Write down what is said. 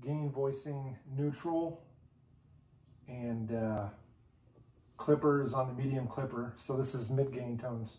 gain voicing neutral, and clipper is on the medium clipper, so this is mid-gain tones.